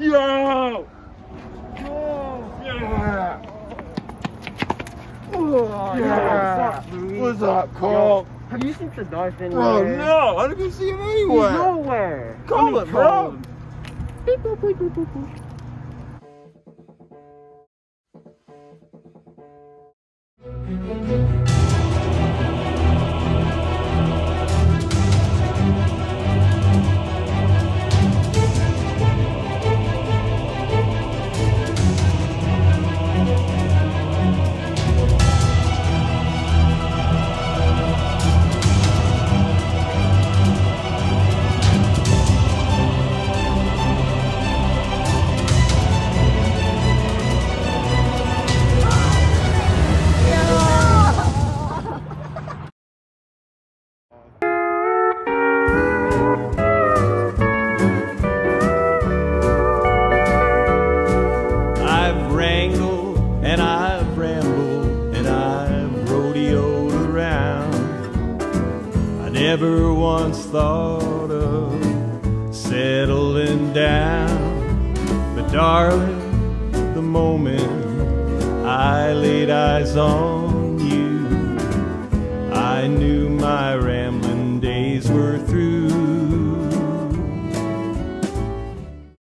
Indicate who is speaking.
Speaker 1: Yo! Yeah!
Speaker 2: Oh,
Speaker 1: Yeah!
Speaker 2: what's up, Louie?
Speaker 1: What's up, Carl?
Speaker 2: Have you seen the dolphin?
Speaker 1: Oh no! I didn't see him anywhere!
Speaker 2: He's nowhere!
Speaker 1: Call him, bro!
Speaker 2: Beep, boop, boop, boop, boop, boop.
Speaker 3: Never once thought of settling down, but darling, the moment I laid eyes on